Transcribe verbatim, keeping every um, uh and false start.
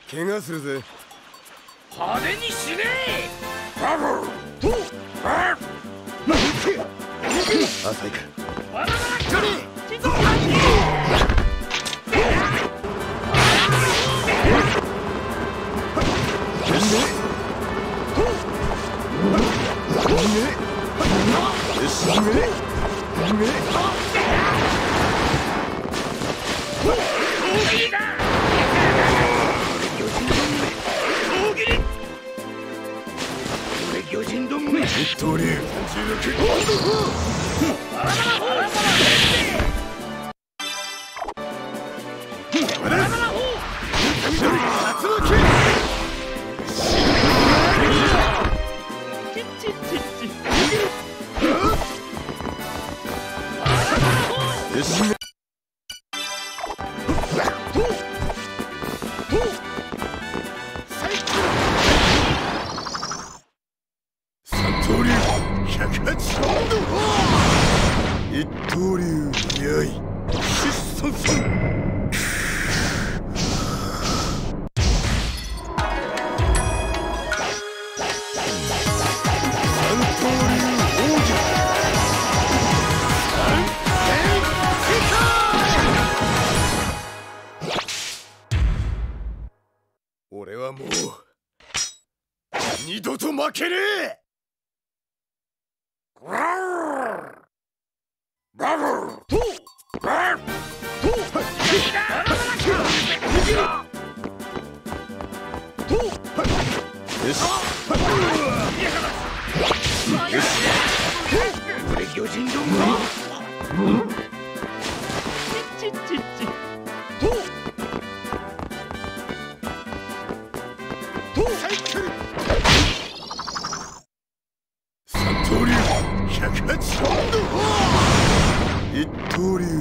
怪我するぜ。 派手にしねえ。 浅いか。 バラバラッカリ地蔵魚人どもめ一刀流じゅうろくバラバラバラバラバラバラほう竜巻チッチッチッチよし一刀流やい疾走する三刀流奥義三変世界俺はもう二度と負けねえバブルとバブルとよしよしこれ魚人どもチッチッチッチととサイクル三刀流百八一刀流